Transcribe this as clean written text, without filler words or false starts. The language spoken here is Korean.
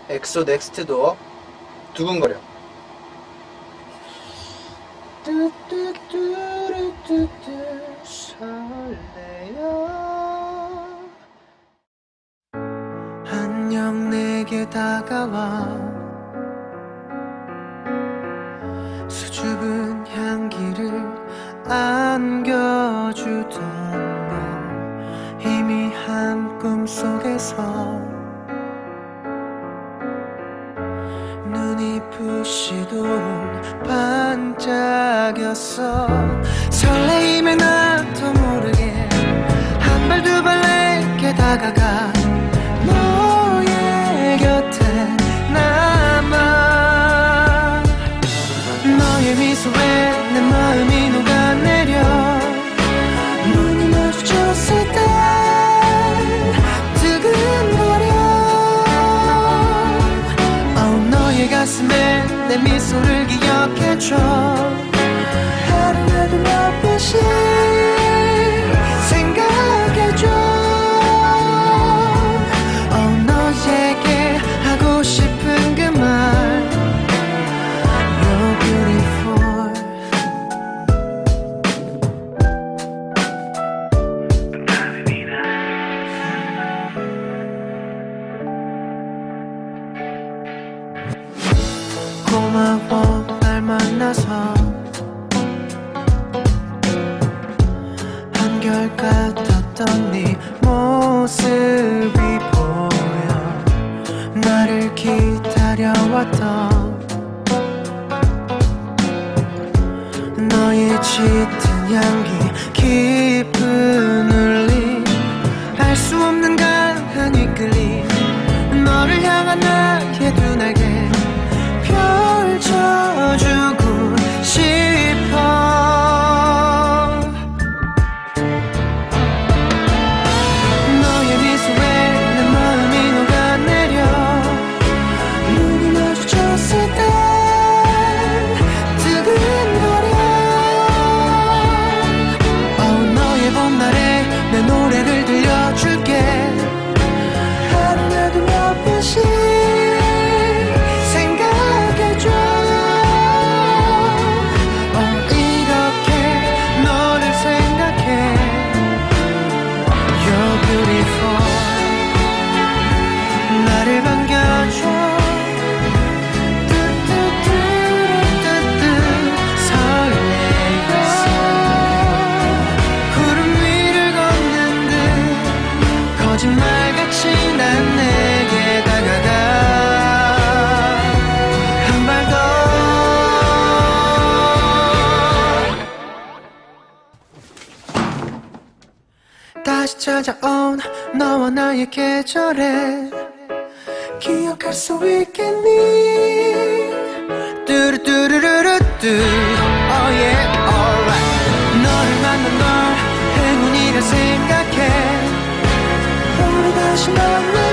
엑소 넥스트도 두근거려. 뚜뚜뚜루뚜뚜 설레요. 안녕 내게 다가와 수줍은 향기를 안겨주던 너, 희미한 꿈속에서 눈이 부시도록 반짝였어. 설레임에 나도 모르게 한 발 두 발 내게 다가가 너의 곁에 남아. 너의 미소에 내 마음이 녹아내려. 눈이 마주쳤을 때 두근거려. 너의 가슴에 내 미소를 기억해줘. 하루라도 몇 번씩 생각해줘. 너에게 하고 싶은 그 말 You're beautiful. 고마워 날 만나서 한결같았던 네 모습이 보여. 나를 기다려왔던 너의 짙은 향기 깊은 울림 알 수 없는 강한 이끌림 너를 향한 나의 두 날개 펼쳐주고 싶어. 너의 미소에 내 마음이 녹아내려. 눈이 마주쳤을 때 두근거려. 너의 봄날에 내 노래를 들려줄게. 하루라도 몇 번씩 나를 반겨줘. 뚜뚜뚜루뚜뚜 설레요. 구름 위를 걷는 듯 거짓말같이 난 내게 다가가. 한 발 더. 다시 찾아온 너와 나의 계절에 기억할 수 있겠니? 뚜루뚜루루루뚜 Oh yeah alright. 너를 만난 걸 행운이라 생각해. 우리 다시 만나.